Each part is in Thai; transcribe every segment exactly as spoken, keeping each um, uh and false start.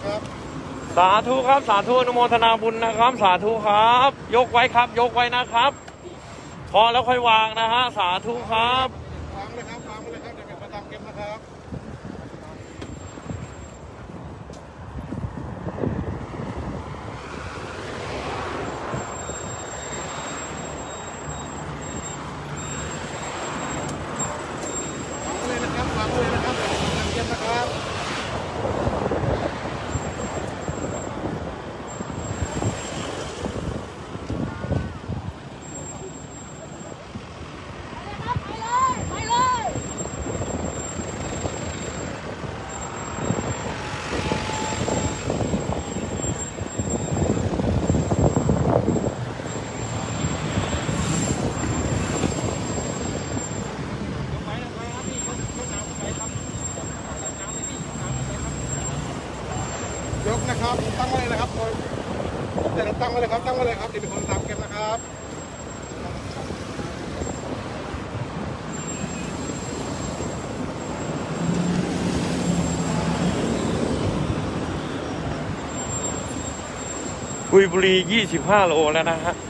ครับสาธุครับสาธุอนุโมทนาบุญนะครับสาธุครับยกไว้ครับยกไว้นะครับพอแล้วค่อยวางนะฮะสาธุครับวางเลยครับวางเลยครับเดี๋ยวเป็นประจำเก็บนะครับวางเลยนะครับวางเลยนะครับเดี๋ยวเป็นประจำเก็บนะครับยกนะครับตั้งไว้เลยนะครับเดี๋ยวตั้งไว้เลยครับตั้งไว้เลยครับเดี๋ยวเป็นคนตามเก็บนะครับกุยบุรียี่สิบห้าโลแล้วนะฮะ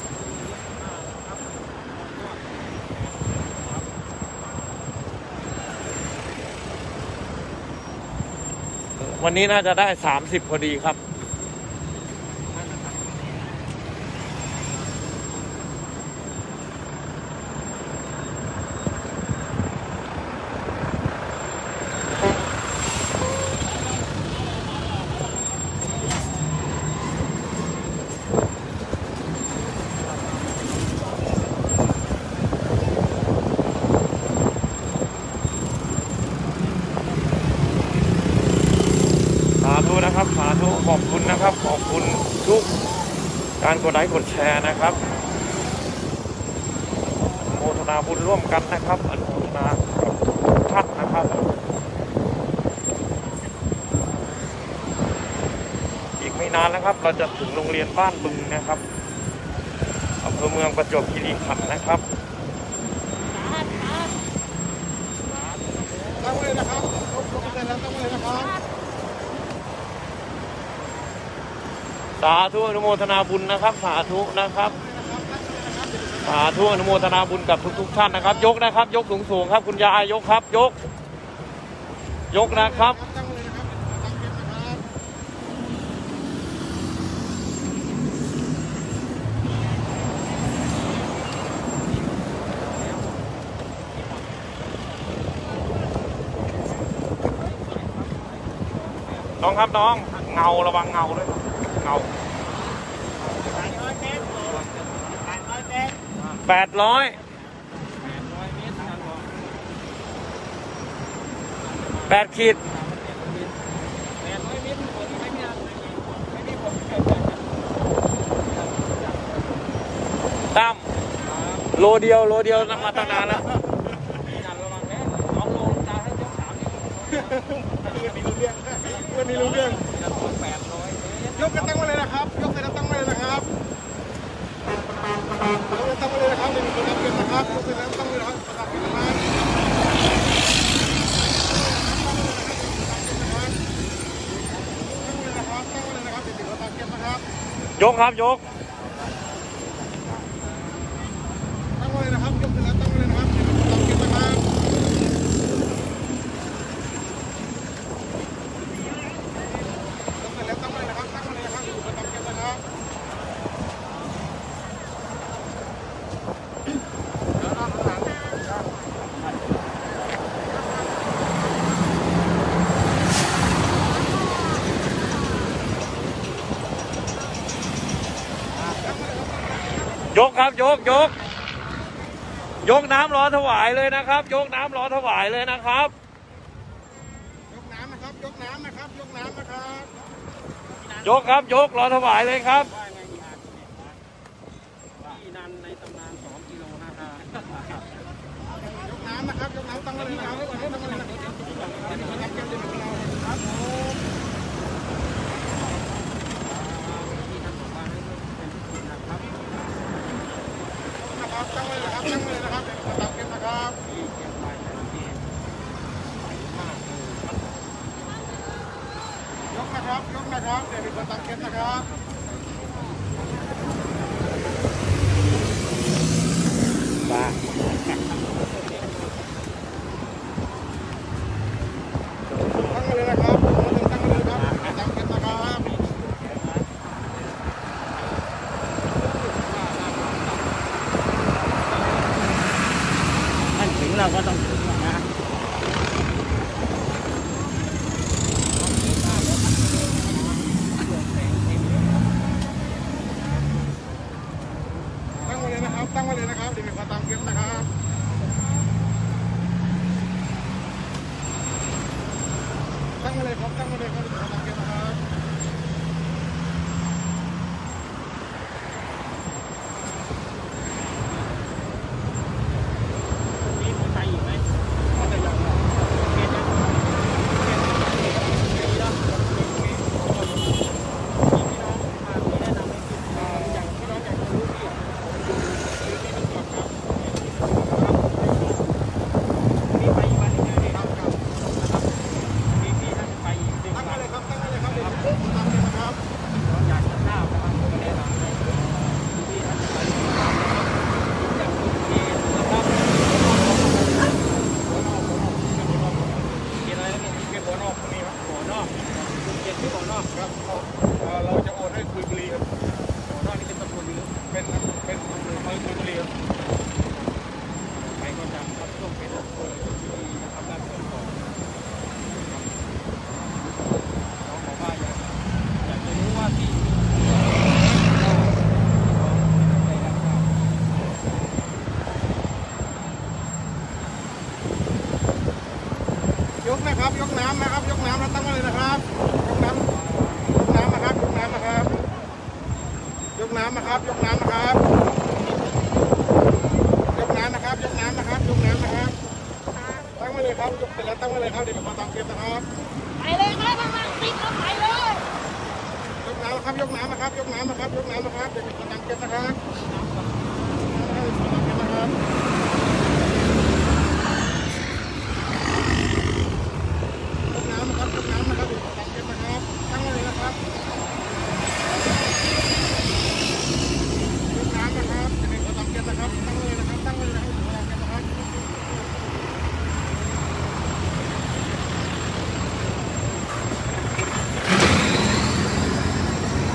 วันนี้น่าจะได้สามสิบพอดีครับสาธุนะครับสาธุขอบคุณนะครับขอบคุณทุกการกดไลค์กดแชร์นะครับโมทนาบุญร่วมกันนะครับอนุโมทนาทุกท่านนะครับอีกไม่นานนะครับเราจะถึงโรงเรียนบ้านบึงนะครับอำเภอเมืองประจวบคีรีขันธ์นะครับตั้งไว้เลยนะครับยกยกได้แล้วตั้งไว้เลยนะครับสาธุอนุโมทนาบุญนะครับสาธุนะครับสาธุอนุโมทนาบุญกับทุกๆท่านนะครับยกนะครับยกสูงๆครับคุณยายยกครับยกยกนะครับน้องครับน้องเงาระวังเงาด้วยเงาแปดร้อยแปดขีดตั้มโลเดียวโลเดียวมาตั้งนานแล้ววันนี้รู้เรื่องยกกันตั้งไว้เลยนะครับยกเสร็จแล้วตั้งไว้เลยนะครับยกตั้งไว้เลยนะครับเดี๋ยวมีคนรับเงินนะครับยกเสร็จแล้วตั้งไว้เลยครับประกาศเงินนะครับยกครับยกตั้งไว้เลยนะครับยกเสร็จแล้วตั้งไว้เลยนะครับเดี๋ยวมีคนรับเงินนะครับยกครับยกยกยกน้ำรอถวายเลยนะครับยกน้ำรอถวายเลยนะครับยกน้ำนะครับยกน้ำนะครับยกน้ำนะครับยกครับยกรอถวายเลยครับที่นันในตำนานสองกิโลนะครับยกน้ำนะครับยกน้ำตั้งไว้เลยนะครับตั้งไว้เลยนะครับครับผมตั้งไว้เลยครับตั้งไว้เลยนะครับตัดเก็บนะครับยกนะครับนะครับยกนะครับเดี๋ยวมีคนตั้งเก็บนะครับบ้าตั้งมาเลยนะครับตั้งมาเลยครับตั้งเก็บนะครับท่านถึงเราก็ต้องถึงนะตั้งมาเลยนะครับตั้งมาเลยนะครับเดี๋ยวมีคนตั้งเก็บนะครับตั้งมาเลยครับตั้งมาเลยครับเดี๋ยวมีคนตั้งเก็บนะครับมีคนไปอยู่ไหมเอาแต่อย่างเกณฑ์นะมีแล้วมีพี่น้องมามีแนะนำให้กินอย่างที่น้องอยากจะรู้ที่อ่ะคือที่มันเกิดครับมีไปอีกวันหนึงเลยครับครับนะครับมีพี่ท่านไปอีกหนึ่งตั้งวัมาน เลยครับตั้งมาเลยครับเดี๋ยวมีคนตั้งเก็บนะครับเราอยากจะทราบนะครับก็แนะนำให้พี่ท่านไปจากคุณเกณฑ์นะครับเกณฑ์อะไรนะเนี่ยเก็บหัวนอกตรงนี้ครับหัวนอกคุณเกณฑ์ที่หัวนอกครับเขาเอ่อเราจะโอนให้คุยบุรีครับหัวนอกนี่เป็นตำรวจหรือเป็นเป็นอำเภอเมืองคุยบุรีครับไปก็จะรับช่วงเป็นคนที่นะครับด้านต้นต่อน้องบอกว่าอยากอยากจะรู้ว่าที่ได้รับทราบยกนะครับยกน้ำนะครับยกน้ำแล้วตั้งมาเลยนะครับยกน้ำยกน้ำนะครับยกน้ำนะครับยกน้ำนะครับยกน้ำนะครับยกน้ำนะครับยกน้ำนะครับยกน้ำนะครับตั้งมาเลยครับยกเสร็จแล้วตั้งมาเลยครับเดี๋ยวมีคนตั้งเก็บนะครับไปเลยไหมบ้างติดแล้วไปเลยยกน้ำนะครับยกน้ำนะครับยกน้ำนะครับยกน้ำนะครับเดี๋ยวมีคนตั้งเก็บนะครับเดี๋ยวมีคนตั้งเก็บนะครับยกน้ำนะครับยกน้ำนะครับเดี๋ยวมีคนตั้งเก็บนะครับตั้งมาเลยนะครับยกน้ำนะครับเดี๋ยวมีคนตั้งเก็บนะครับตั้งมาเลยนะครับตั้งมาเลยนะครับเดี๋ยวมีคนตั้งเก็บนะครับ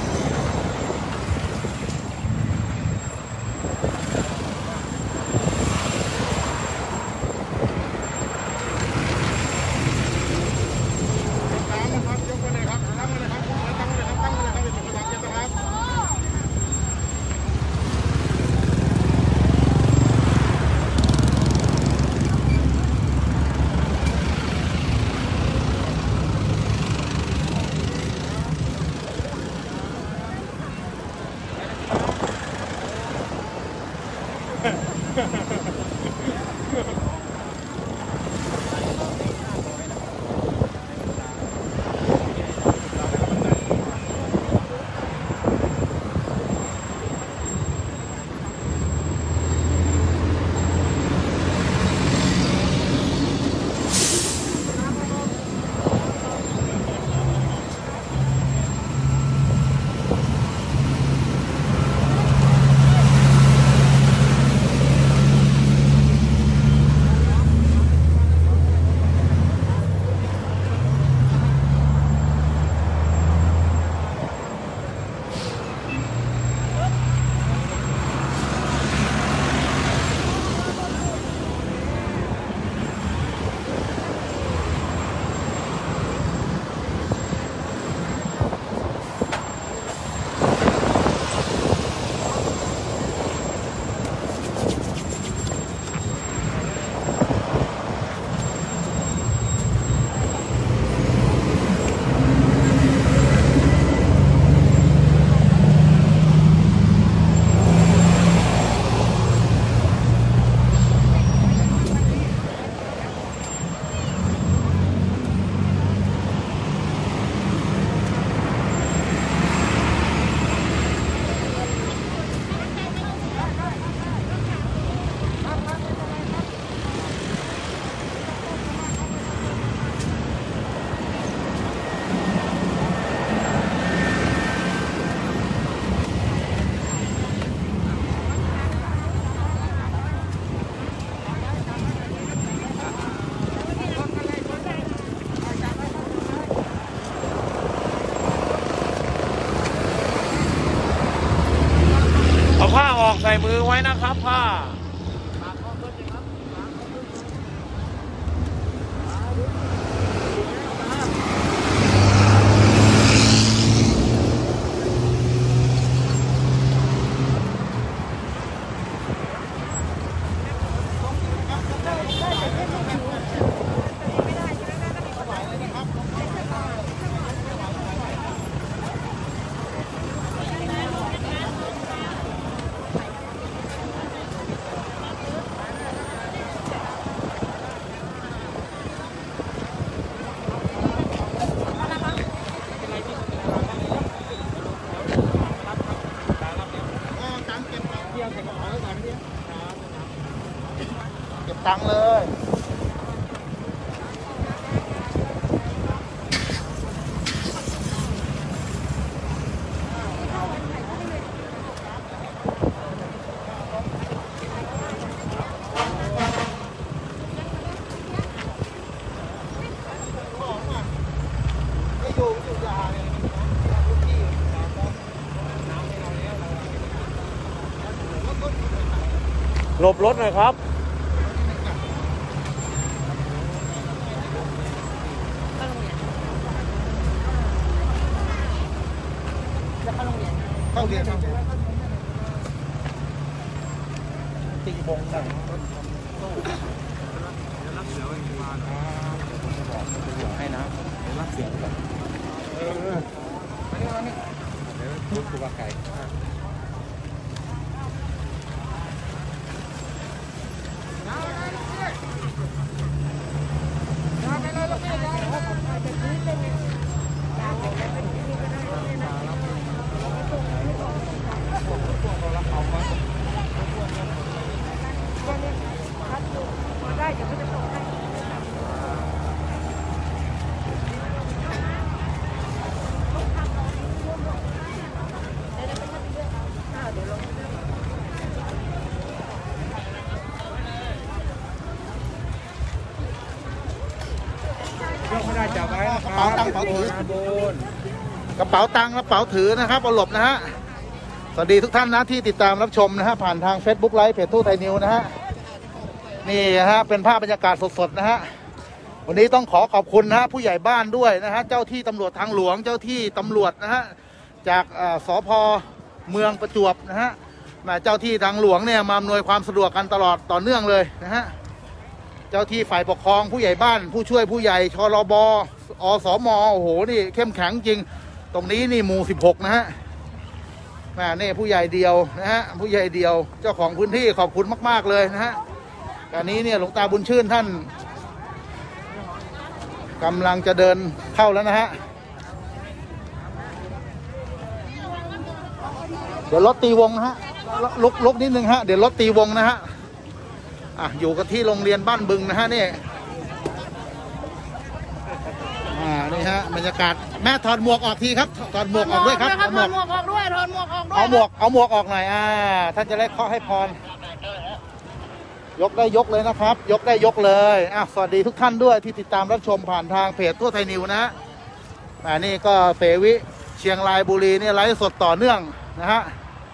เส่มือไว้นะครับผ้าเก็บตังค์เลย ไม่อยู่อยู่ยาเลยพื้นที่หลบรถหน่อยครับเข้าเรียนเข้าเรียนตีบงได้ให้นะรับเสียงก่อนเออมานี่มานี่เดี๋ยวพูดคือว่าไก่ไม่ได้จับไว้กระเป๋าตังค์กระเป๋าถือกระเป๋าตังค์กระเป๋าถือนะครับเอาหลบนะฮะสวัสดีทุกท่านนะที่ติดตามรับชมนะฮะผ่านทาง Facebook ไลฟ์เพจทูตไทยนิวนะฮะนี่ฮะเป็นภาพบรรยากาศสดๆนะฮะวันนี้ต้องขอขอบคุณนะฮะผู้ใหญ่บ้านด้วยนะฮะเจ้าที่ตำรวจทางหลวงเจ้าที่ตำรวจนะฮะจากสภ.เมืองประจวบนะฮะเจ้าที่ทางหลวงเนี่ยมาอำนวยความสะดวกกันตลอดต่อเนื่องเลยนะฮะเจ้าที่ฝ่ายปกครองผู้ใหญ่บ้านผู้ช่วยผู้ใหญ่ชลบอสมโอ้โหนี่เข้มแข็งจริงตรงนี้นี่หมู่สิบหกนะฮะนี่ผู้ใหญ่เดียวนะฮะผู้ใหญ่เดียวเจ้าของพื้นที่ขอบคุณมากๆเลยนะฮะการนี้เนี่ยหลวงตาบุญชื่นท่านกำลังจะเดินเข้าแล้วนะฮะเดี๋ยวรถตีวงนะฮะลุกลุกนิดนึงฮะเดี๋ยวรถตีวงนะฮะอ่ะอยู่กันที่โรงเรียนบ้านบึงนะฮะนี่อ่านี่ฮะบรรยากาศแม่ถอดหมวกออกทีครับถอดหมวกออกด้วยครับถอดหมวกออกด้วยถอดหมวกออกด้วยเอาหมวกเอาหมวกออกหน่อยอ่าท่านจะได้เคาะให้พรยกได้ยกเลยนะครับยกได้ยกเลยอ่ะสวัสดีทุกท่านด้วยที่ติดตามรับชมผ่านทางเพจทั่วไทยนิวนะอ่านี่ก็เสวิเชียงรายบุรีนี่ไลฟ์สดต่อเนื่องนะฮะ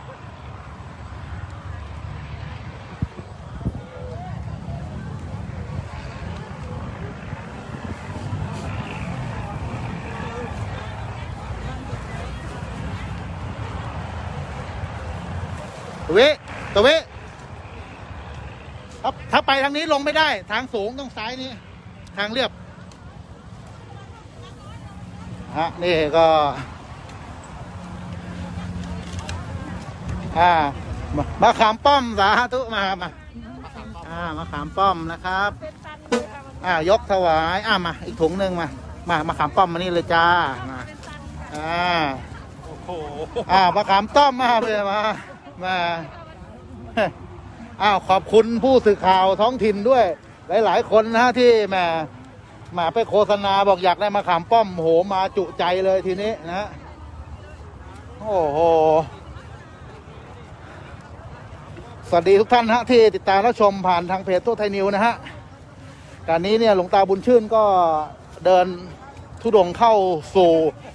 ตัววิตัววิครับถ้าไปทางนี้ลงไม่ได้ทางสูงต้องซ้ายนี้ทางเรียบฮะนี่ก็อ่ามาขามป้อมสาธุมามาอ่ามาขามป้อมนะครับอ่ายกถวายอ่ามาอีกถุงหนึ่งมามามาขามป้อมมานี่เลยจ้ามาอ่าโอ้โหอ่ามาขามต้อมมาเลยมามาอ้าวขอบคุณผู้สื่อข่าวท้องถิ่นด้วยหลายๆคนนะที่แหมมาไปโฆษณาบอกอยากได้มาขามป้อมโหมาจุใจเลยทีนี้นะโอ้โหสวัสดีทุกท่านฮะที่ติดตามรับชมผ่านทางเพจทั่วไทยนิวนะฮะการนี้เนี่ยหลวงตาบุญชื่นก็เดินธุดงค์เข้าสู่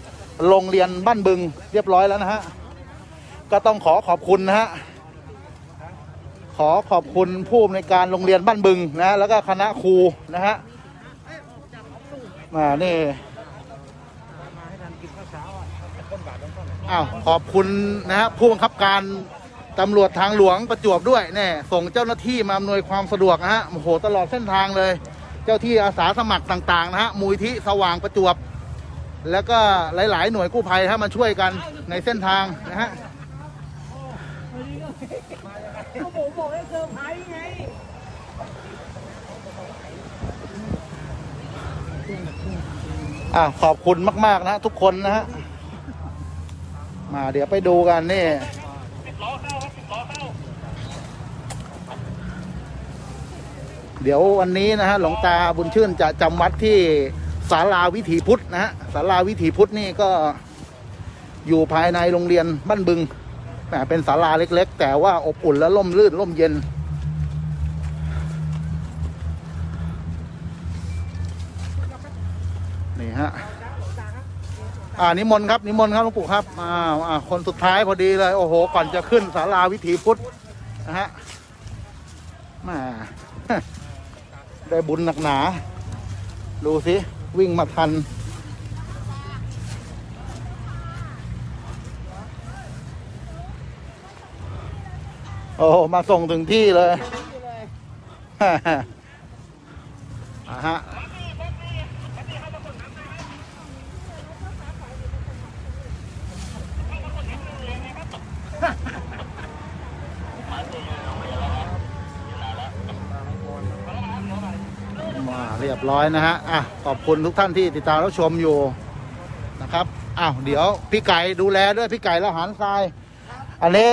โรงเรียนบ้านบึงเรียบร้อยแล้วนะฮะก็ต้องขอขอบคุณนะฮะขอขอบคุณผู้อำนวยการโรงเรียนบ้านบึงนะแล้วก็คณะครูนะฮะมานี่อ้าวขอบคุณนะฮะผู้บังคับการตำรวจทางหลวงประจวบด้วยเนี่ยส่งเจ้าหน้าที่มาอำนวยความสะดวกนะฮะโอ้โหตลอดเส้นทางเลยเจ้าที่อาสาสมัครต่างๆนะฮะมูลที่สว่างประจวบแล้วก็หลายๆหน่วยกู้ภัยฮะมาช่วยกันในเส้นทางนะฮะผมบอกให้เซอร์ไพรส์ไงอ่าขอบคุณมากๆนะทุกคนนะฮะมาเดี๋ยวไปดูกันนี่เดี๋ยววันนี้นะฮะหลวงตาบุญชื่นจะจำวัดที่ศาลาวิถีพุทธนะฮะศาลาวิถีพุทธนี่ก็อยู่ภายในโรงเรียนบ้านบึงแหมเป็นศาลาเล็กๆแต่ว่าอบอุ่นและร่มรื่นร่มเย็นนี่ฮะอ่านิมนต์ครับนิมนต์ครับหลวงปู่ครับอ่าอ่าคนสุดท้ายพอดีเลยโอ้โหก่อนจะขึ้นศาลาวิถีพุทธนะฮะมาได้บุญหนักหนาดูสิวิ่งมาทันโอ้มาส่งถึงที่เลยอ่าฮะมาเรียบร้อยนะฮะอ่ะขอบคุณทุกท่านที่ติดตามรับชมอยู่นะครับอ้าวเดี๋ยวพี่ไก่ดูแลด้วยพี่ไก่ละหารทรายอันนี้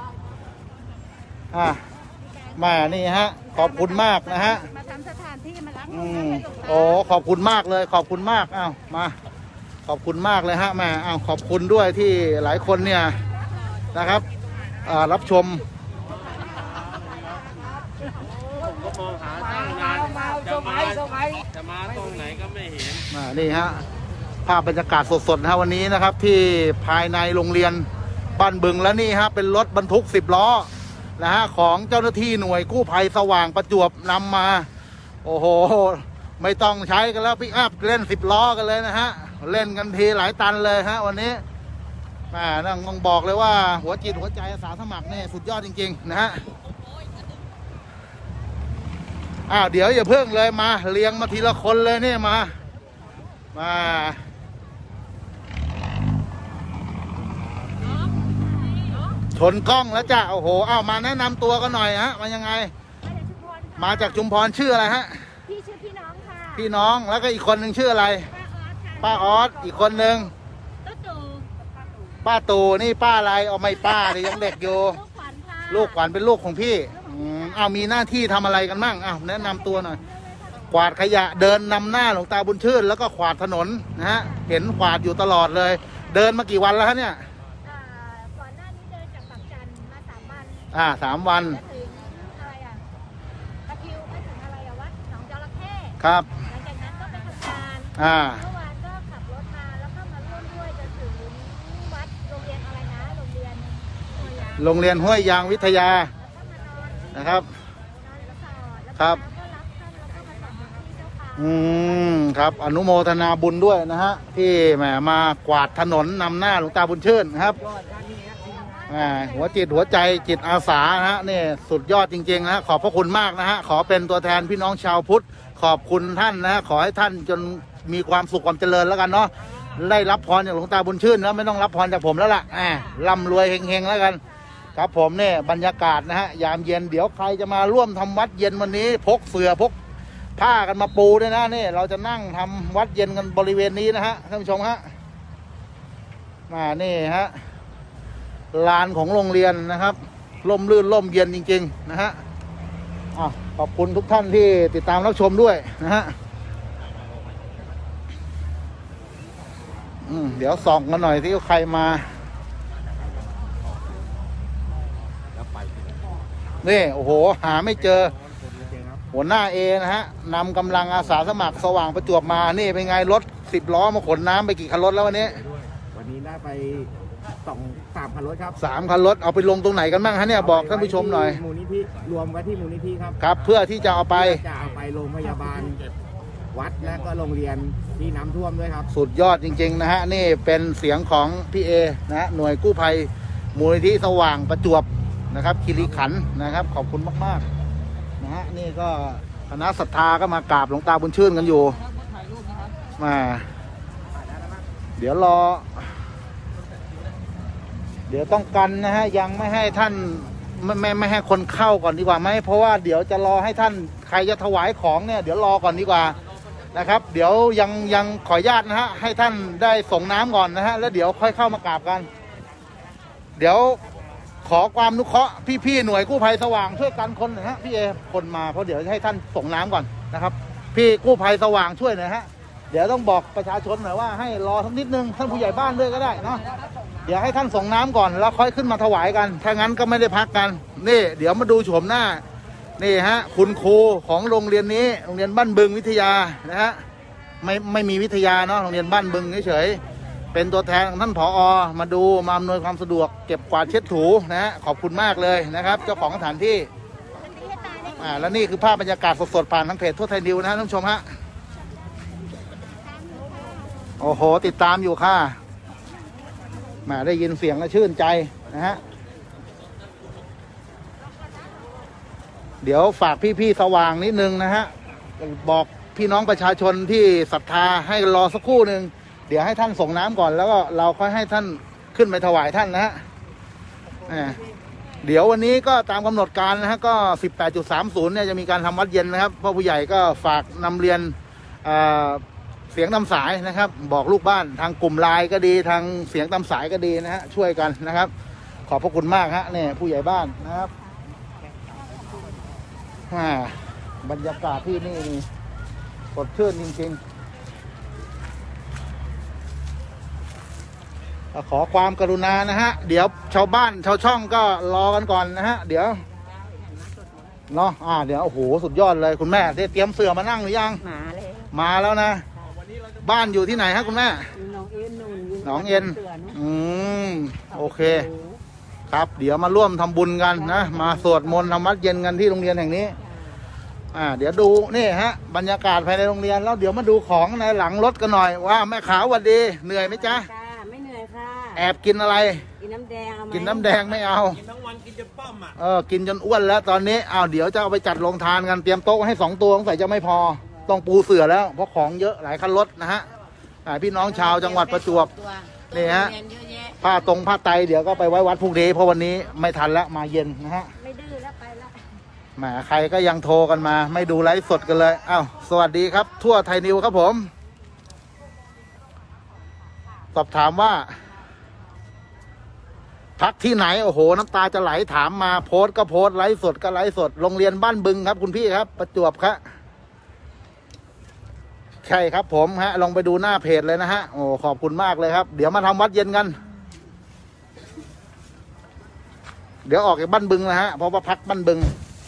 อ่ะมานี่ฮะขอบคุณมากนะฮะมาทำสถานที่มาล้างอืมโอ้ขอบคุณมากเลยขอบคุณมากอ้าวมาขอบคุณมากเลยฮะแม่อ้าวขอบคุณด้วยที่หลายคนเนี่ยนะครับอ่ารับชมก็มองหาตั้งนานจะมาจะมาตรงไหนก็ไม่เห็นมานี่ฮะภาพบรรยากาศสดๆนะฮะวันนี้นะครับที่ภายในโรงเรียนบ้านบึงแล้วนี่ฮะเป็นรถบรรทุกสิบล้อนะฮะของเจ้าหน้าที่หน่วยกู้ภัยสว่างประจวบนำมาโอ้โหไม่ต้องใช้กันแล้วปิกอัพเล่นสิบล้อกันเลยนะฮะเล่นกันทีหลายตันเลยฮะวันนี้แม่ต้องบอกเลยว่าหัวจิตหัวใจอาสาสมัครเนี่ยสุดยอดจริงๆนะฮะอ้าวเดี๋ยวอย่าเพิ่งเลยมาเลี้ยงมาทีละคนเลยเนี่ยมามาชนกล้องแล้วจ้ะโอ้โหอ้าวมาแนะนำตัวกันหน่อยฮะมายังไงมาจากชุมพรชื่ออะไรฮะพี่ชื่อพี่น้องค่ะพี่น้องแล้วก็อีกคนหนึ่งชื่ออะไรป้าออสอีกคนหนึ่งป้าตู่นี่ป้าอะไรเอาไม่ป้าเลยยังเด็กอยู่ลูกขวัญเป็นลูกของพี่อ้าวมีหน้าที่ทำอะไรกันบ้างอ้าวแนะนำตัวหน่อยกวาดขยะเดินนำหน้าหลวงตาบุญชื่นแล้วก็ขวาดถนนนะฮะเห็นขวาดอยู่ตลอดเลยเดินมากี่วันแล้วฮะเนี่ยก่อนหน้านี้เดินจากปักจันมาสามวันอ่าสามวันถึงอะไรอ่ะตะคิวไปถึงอะไรอ่ะวัดหนองจระเข้ครับหลังจากนั้นก็ไปทำงานอ่าเมื่อวานก็ขับรถมาแล้วก็มาร่วมด้วยจนถึงวัดโรงเรียนอะไรนะโรงเรียนโรงเรียนห้วยยางวิทยานะครับครับอืมครับอนุโมทนาบุญด้วยนะฮะที่แหมมากวาดถนนนำหน้าหลวงตาบุญชื่นครับหัวจิตหัวใจจิตอาสาฮะนี่สุดยอดจริงๆนะขอบพระคุณมากนะฮะขอเป็นตัวแทนพี่น้องชาวพุทธขอบคุณท่านนะฮะขอให้ท่านจนมีความสุขความเจริญแล้วกันเนาะได้รับพรจากหลวงตาบุญชื่นแล้วไม่ต้องรับพรจากผมแล้วล่ะอ่าร่ำรวยเฮงๆแล้วกันครับผมเนี่ยบรรยากาศนะฮะยามเย็นเดี๋ยวใครจะมาร่วมทำวัดเย็นวันนี้พกเสื่อพกผ้ากันมาปูด้วยนะนี่เราจะนั่งทำวัดเย็นกันบริเวณนี้นะฮะท่านผู้ชมฮะมานี่ฮะลานของโรงเรียนนะครับร่มรื่นร่มเย็นจริงๆนะฮะอ่ะขอบคุณทุกท่านที่ติดตามรับชมด้วยนะฮะอืมเดี๋ยวส่องกันหน่อยที่ใครมานี่โอ้โหหาไม่เจอหัวหน้าเอนะฮะนำกำลังอาสาสมัครสว่างประจวบมานี่เป็นไงรถสิบล้อมาขนน้ำไปกี่คันรถแล้ววันนี้วันนี้ได้ไปสองสามคันรถครับสามคันรถเอาไปลงตรงไหนกันบ้างฮะเนี่ยบอกท่านผู้ชมหน่อยมูลนิธิรวมไว้ที่มูลนิธิครับครับเพื่อที่จะเอาไปจะเอาไปโรงพยาบาลวัดและก็โรงเรียนที่น้ำท่วมด้วยครับสุดยอดจริงๆนะฮะนี่เป็นเสียงของพี่เอนะฮะหน่วยกู้ภัยมูลนิธิสว่างประจวบนะครับคีรีขันธ์นะครับขอบคุณมากๆนะฮะนี่ก็คณะศรัทธาก็มากราบหลวงตาบุญชื่นกันอยู่มาเดี๋ยวรอ เดี๋ยวต้องกันนะฮะยังไม่ให้ท่านไม่ไม่ไม่ให้คนเข้าก่อนดีกว่าไหมเพราะว่าเดี๋ยวจะรอให้ท่านใครจะถวายของเนี่ยเดี๋ยวรอก่อนดีกว่านะครับ เดี๋ยวยังยังขออนุญาตนะฮะให้ท่านได้ส่งน้ำก่อนนะฮะแล้วเดี๋ยวค่อยเข้ามากราบกัน เดี๋ยวขอความนุเคราะห์พี่ๆหน่วยกู้ภัยสว่างช่วยกันคนหน่อยฮะพี่เอคนมาเพราะเดี๋ยวให้ท่านส่งน้ำก่อนนะครับ พี่กู้ภัยสว่างช่วยหน่อยฮะเดี๋ยวต้องบอกประชาชนหน่อยว่าให้รอสักนิดนึงท่านผู้ใหญ่บ้านด้วยก็ได้เนาะเดี๋ยวให้ท่านส่งน้ำก่อนแล้วค่อยขึ้นมาถวายกันถ้างั้นก็ไม่ได้พักกันนี่เดี๋ยวมาดูโฉมหน้านี่ฮะคุณครูของโรงเรียนนี้โรงเรียนบ้านบึงวิทยานะฮะไม่ไม่มีวิทยาเนาะโรงเรียนบ้านบึงเฉยๆเป็นตัวแทนของท่านผอ.มาดูมาอำนวยความสะดวกเก็บกวาดเช็ดถูนะฮะขอบคุณมากเลยนะครับเจ้าของสถานที่อ่าแล้วนี่คือภาพบรรยากาศสดๆผ่านทางเพจทั่วไทยนิวนะฮะท่านผู้ชมฮะโอ้โหติดตามอยู่ค่ะมาได้ยินเสียงแล้วชื่นใจนะฮะเดี๋ยวฝากพี่ๆสว่างนิดนึงนะฮะบอกพี่น้องประชาชนที่ศรัทธาให้รอสักครู่หนึ่งเดี๋ยวให้ท่านส่งน้ำก่อนแล้วก็เราค่อยให้ท่านขึ้นไปถวายท่านนะฮะเดี๋ยววันนี้ก็ตามกำหนดการนะฮะก็ สิบแปดจุดสามศูนย์ เนี่ยจะมีการทำวัดเย็นนะครับพ่อผู้ใหญ่ก็ฝากนำเรียนเสียงตามสายนะครับบอกลูกบ้านทางกลุ่มไลน์ก็ดีทางเสียงตามสายก็ดีนะฮะช่วยกันนะครับขอบพระคุณมากฮะเนี่ยผู้ใหญ่บ้านนะครับบรรยากาศที่นี่สดชื่นจริงๆขอความกรุณานะฮะเดี๋ยวชาวบ้านชาวช่องก็รอกันก่อนนะฮะเดี๋ยวเนาะอ่าเดี๋ยวโอ้โหสุดยอดเลยคุณแม่ได้เตรียมเสื่อมานั่งหรือยังมาเลยมาแล้วนะบ้านอยู่ที่ไหนฮะคุณแม่น้องเอ็นนูนหนองเอ็นอืมโอเคครับเดี๋ยวมาร่วมทำบุญกันนะมาสวดมนต์ทำวัดเย็นกันที่โรงเรียนแห่งนี้อ่าเดี๋ยวดูนี่ฮะบรรยากาศภายในโรงเรียนแล้วเดี๋ยวมาดูของในหลังรถกันหน่อยว่าแม่ขาวสวัสดีเหนื่อยไหมจ๊ะไม่เหนื่อยค่ะแอบกินอะไรกินน้ำแดงเอาไหมกินน้ำแดงไม่เอากินทั้งวันกินจนป้อมอ่ะเออกินจนอ้วนแล้วตอนนี้อ้าวเดี๋ยวจะเอาไปจัดโรงทานกันเตรียมโต๊ะให้สองตัวสงสัยจะไม่พอต้องปูเสื่อแล้วเพราะของเยอะหลายคันรถนะฮะพี่น้องชาวจังหวัดประจวบนี่ฮะผ้าตรงผ้าไตเดี๋ยวก็ไปไว้วัดพรุ่งนี้เพราะวันนี้ไม่ทันแล้วมาเย็นนะฮะไม่ดื้อแล้วไปแล้วแหมใครก็ยังโทรกันมาไม่ดูไลฟ์สดกันเลยอ้าวสวัสดีครับทั่วไทยนิวครับผมสอบถามว่าพักที่ไหนโอ้โหน้ำตาจะไหลถามมาโพสก็โพสไลฟ์สดก็ไลฟ์สดโรงเรียนบ้านบึงครับคุณพี่ครับประจวบครับใช่ครับผมฮะลองไปดูหน้าเพจเลยนะฮะโอ้ขอบคุณมากเลยครับเดี๋ยวมาทำวัดเย็นกันเดี๋ยวออกจากบ้านบึงนะฮะเพราะว่าพักบ้านบึง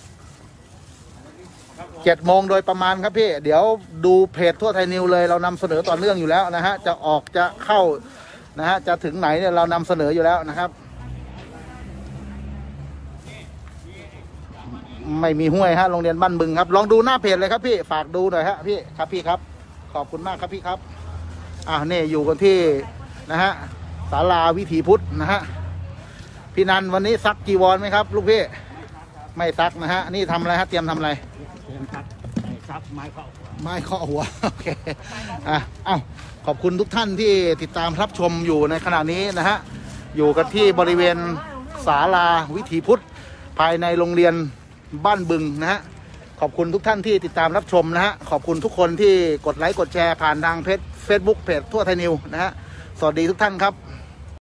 เจ็ดโมงโดยประมาณครับพี่เดี๋ยวดูเพจทั่วไทยนิวเลยเรานำเสนอต่อเนื่องอยู่แล้วนะฮะจะออกจะเข้านะฮะจะถึงไหนเนี่ยเรานำเสนออยู่แล้วนะครับไม่มีห้วยฮะโรงเรียนบ้านบึงครับลองดูหน้าเพจเลยครับพี่ฝากดูหน่อยฮะพี่ครับพี่ครับขอบคุณมากครับพี่ครับอ่านี่อยู่กันที่นะฮะศาลาวิถีพุทธนะฮะพี่นันวันนี้ซักจีวรไหมครับลูกพี่ไม่ซักนะฮะนี่ทำอะไรฮะเตรียมทำอะไรเตรียมซักซักไม้เคาะหัวไม้เคาะหัวโอเคอ่ะเอ้าขอบคุณทุกท่านที่ติดตามรับชมอยู่ในขณะนี้นะฮะอยู่กันที่บริเวณศาลาวิถีพุทธภายในโรงเรียนบ้านบึงนะฮะขอบคุณทุกท่านที่ติดตามรับชมนะฮะขอบคุณทุกคนที่กดไลค์กดแชร์ผ่านทางเพจเฟซบุ๊กเพจทั่วไทยนิวนะฮะสวัสดีทุกท่านครับ